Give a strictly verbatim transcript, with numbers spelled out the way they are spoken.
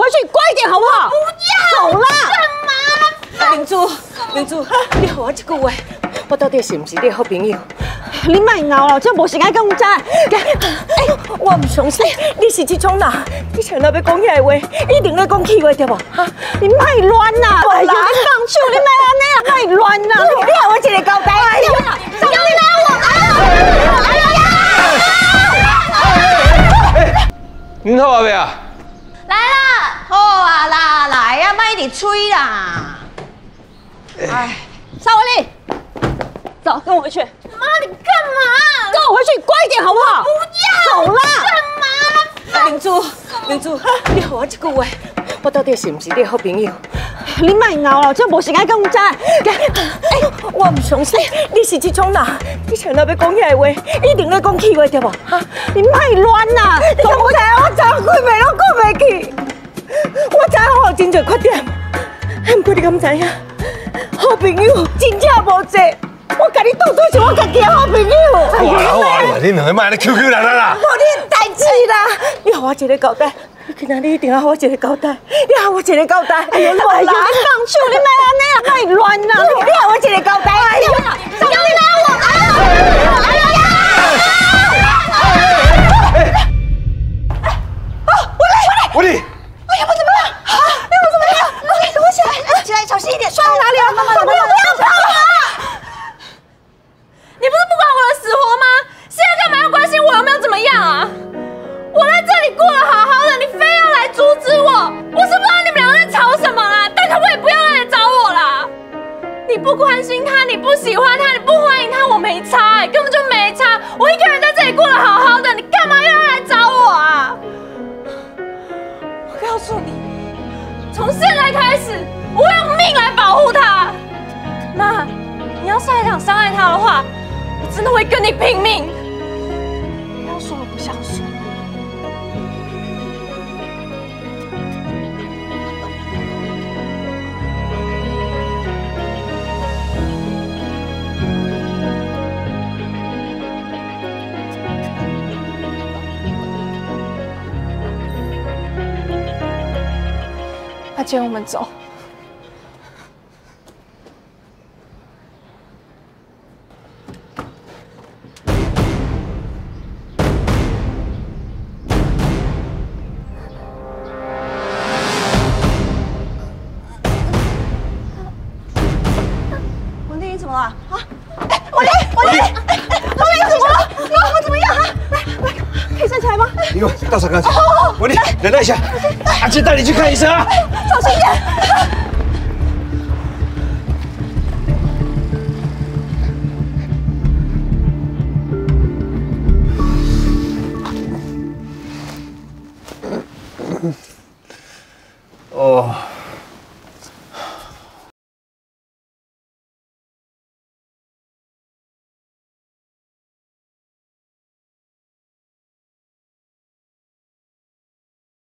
去，乖一点好不好？不要，走啦！ 干嘛？明珠，明珠，你给我一句话，我到底是不是你的好朋友？ 你莫闹啦，这无时间讲这。 哎，我唔相信你是这种人，你像那要讲遐话，一定要讲气话对不？哈， 你莫乱啦！哎呦，你放手，你莫安尼啊，莫乱啦！ 你给我一个交代。哎呦， 你拉我！哎呀！ 恁好啊未啊？ 来啦，好啊啦，来呀，莫一直吹啦。哎， 邵文丽，走，跟我回去。 妈，你干嘛？ 跟我回去，乖一点好不好？ 不要！ 走啦！ 干嘛？ 明珠，明珠，你给我一句话，我到底是不是你的好朋友？ 你莫闹啦，这无时间讲这。 哎，我唔相信你是这种人，你像那要讲遐话，一定要讲气话对不？哈， 你莫乱啦！ 你讲我知影，我昨昏暝拢讲袂去，我知影我有真侪缺点，不过你敢知影？好朋友真正无济。 我甲你当作是我家己的好朋友。 哇哇哇！你两个卖咧 Q Q 啦啦啦！ 无你代志啦，你给我一个交代，你今仔日一定要给我一个交代，你给我一个交代。哎呦，你哎呦，你放手，你莫安尼啊，莫乱啦！ 你给我一个交代。哎呦， 你拉我！哎呀！ 啊，我来， 我嚟。 哎呀，我怎么了？啊，你我怎么了？我等我起来，起来，小心一点。摔到哪里了？妈妈，不要不要跑啊！ 你不是不管我的死活吗？现在干嘛要关心我有没有怎么样啊？我在这里过得好好的，你非要来阻止我，我是不知道你们两个在吵什么啦。但可不可以不要来找我啦？你不关心他，你不喜欢他，你不欢迎他，我没差、欸，根本就没差。我一个人在这里过得好好的，你干嘛又要来找我啊？我告诉你，从现在开始，我会用命来保护他。妈，你要是还想伤害他的话。 我真的会跟你拼命！不要说我不孝顺。阿姐，我们走。 啊！哎，我来，我来！哎，我来，怎么了？你我怎么样啊？来来，可以站起来吗？ 你给我到场看去。我你忍耐一下，阿姐带你去看医生啊！ 小心点。 哦。